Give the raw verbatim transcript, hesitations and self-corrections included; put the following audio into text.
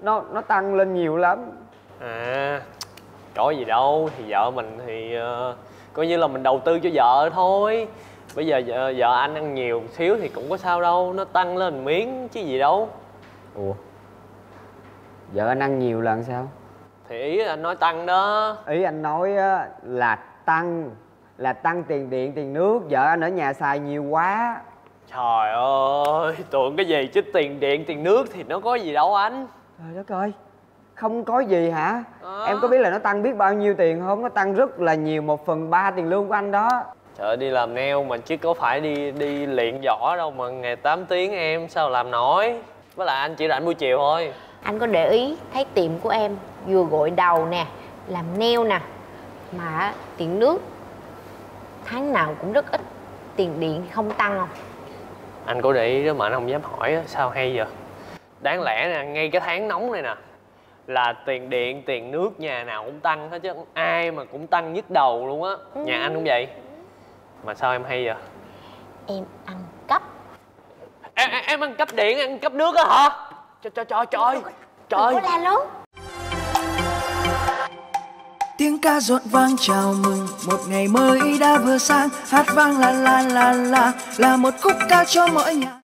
nó nó tăng lên nhiều lắm. À, có gì đâu, thì vợ mình thì uh, coi như là mình đầu tư cho vợ thôi. Bây giờ vợ, vợ anh ăn nhiều xíu thì cũng có sao đâu, nó tăng lên miếng chứ gì đâu. Ủa, vợ anh ăn nhiều là sao? Thì ý anh nói tăng đó. Ý anh nói á là tăng, là tăng tiền điện tiền nước, vợ anh ở nhà xài nhiều quá. Trời ơi, tưởng cái gì chứ tiền điện tiền nước thì nó có gì đâu anh. Trời đất ơi, không có gì hả? À. Em có biết là nó tăng biết bao nhiêu tiền không? Nó tăng rất là nhiều, một phần ba tiền lương của anh đó. Trời ơi, đi làm nail mà chứ có phải đi đi luyện võ đâu mà ngày tám tiếng em sao làm nổi. Với lại anh chỉ rảnh buổi chiều thôi. Anh có để ý thấy tiệm của em vừa gội đầu nè, làm nail nè, mà tiền nước tháng nào cũng rất ít, tiền điện không tăng không? Anh có để ý đó mà anh không dám hỏi á, sao hay vậy? Đáng lẽ nè, ngay cái tháng nóng này nè là tiền điện, tiền nước nhà nào cũng tăng hết chứ ai mà cũng tăng nhức đầu luôn á. Ừ. Nhà anh cũng vậy. Mà sao em hay vậy? Em ăn cắp. Em, em, em ăn cắp điện, ăn cắp nước á hả? Trời trời trời trời trời. Đừng có la lớn. Tiếng ca rộn vang chào mừng một ngày mới đã vừa sang, hát vang la la la la là một khúc ca cho mỗi nhà.